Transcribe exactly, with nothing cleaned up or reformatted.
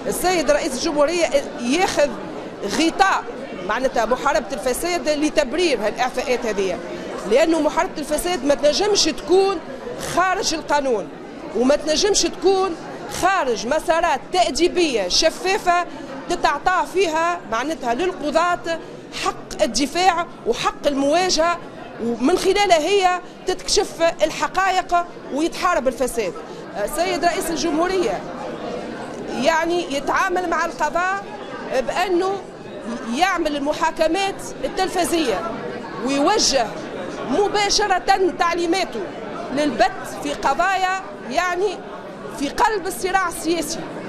السيد رئيس الجمهورية ياخذ غطاء معناتها محاربة الفساد لتبرير هالإعفاءات هذه، لأنه محاربة الفساد ما تنجمش تكون خارج القانون وما تنجمش تكون خارج مسارات تأديبية شفافة تتعطى فيها معناتها للقضاة حق الدفاع وحق المواجهة، ومن خلالها هي تتكشف الحقائق ويتحارب الفساد. السيد رئيس الجمهورية يعني يتعامل مع القضاء بأنه يعمل المحاكمات التلفزية ويوجه مباشرة تعليماته للبت في قضايا يعني في قلب الصراع السياسي.